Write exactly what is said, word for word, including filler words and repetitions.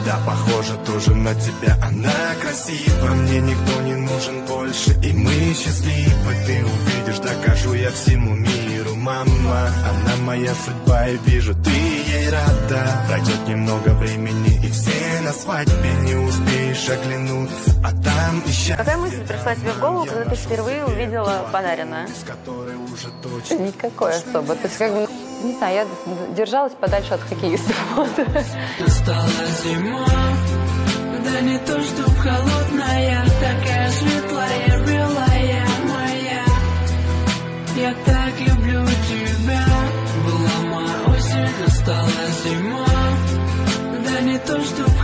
Да, похоже тоже на тебя, она красива. Мне никто не нужен больше, и мы счастливы. Ты увидишь, докажу я всему миру. Мама, она моя судьба, и вижу, ты ей рада. Пройдет немного времени, и все на свадьбе. Не успеешь оглянуться, а там и счастье. Какая мысль пришла тебе в голову, когда ты впервые увидела Панарина? Никакой особо. То есть, как бы, не знаю, я держалась подальше от хоккеистов. Настала зима, да не то, чтоб холодная, такая светлая, белая моя. Я так люблю тебя. Была моя осень, настала зима, да не то, чтоб